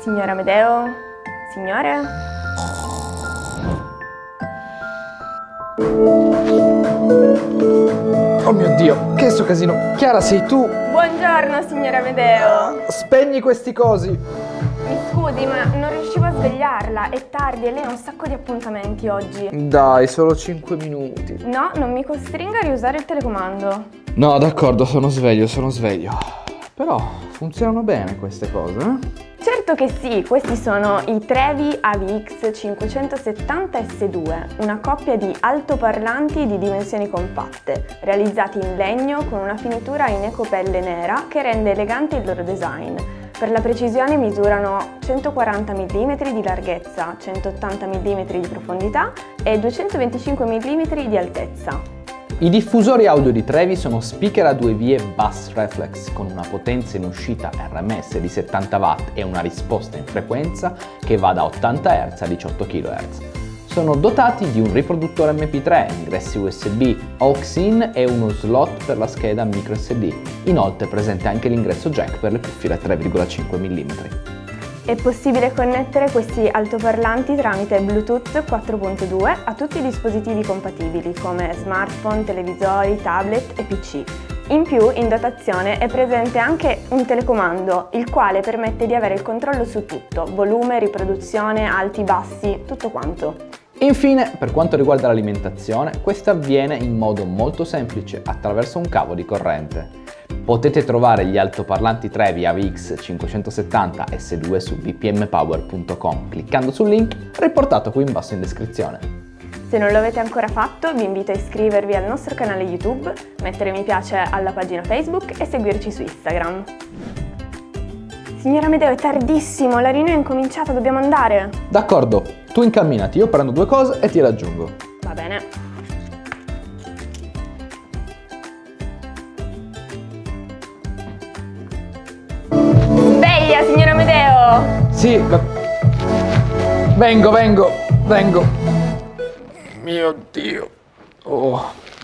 Signor Amedeo? Signore? Oh mio Dio, che è sto casino? Chiara, sei tu? Buongiorno, signor Amedeo. Spegni questi cosi. Mi scusi, ma non riuscivo a svegliarla. È tardi e lei ha un sacco di appuntamenti oggi. Dai, solo 5 minuti. No, non mi costringa a riusare il telecomando. No, d'accordo, sono sveglio. Però funzionano bene queste cose, eh? Certo che sì, questi sono i Trevi AVX 570 S2, una coppia di altoparlanti di dimensioni compatte, realizzati in legno con una finitura in ecopelle nera che rende elegante il loro design. Per la precisione misurano 140 mm di larghezza, 180 mm di profondità e 225 mm di altezza. I diffusori audio di Trevi sono speaker a due vie Bass Reflex con una potenza in uscita RMS di 70 W e una risposta in frequenza che va da 80 Hz a 18 kHz. Sono dotati di un riproduttore MP3, ingressi USB, aux-in e uno slot per la scheda microSD. Inoltre è presente anche l'ingresso jack per le cuffie da 3,5 mm. È possibile connettere questi altoparlanti tramite Bluetooth 4.2 a tutti i dispositivi compatibili come smartphone, televisori, tablet e PC. In più, in dotazione è presente anche un telecomando, il quale permette di avere il controllo su tutto: volume, riproduzione, alti, bassi, tutto quanto. Infine, per quanto riguarda l'alimentazione, questa avviene in modo molto semplice attraverso un cavo di corrente. Potete trovare gli altoparlanti Trevi AVX 570 S2 su vpmpower.com cliccando sul link riportato qui in basso in descrizione. Se non lo avete ancora fatto, vi invito a iscrivervi al nostro canale YouTube, mettere mi piace alla pagina Facebook e seguirci su Instagram. Signor Amedeo, è tardissimo, la riunione è incominciata, dobbiamo andare. D'accordo, tu incamminati, io prendo due cose e ti raggiungo. Va bene. Sveglia, signor Amedeo! Sì, vengo. Mio Dio. Oh.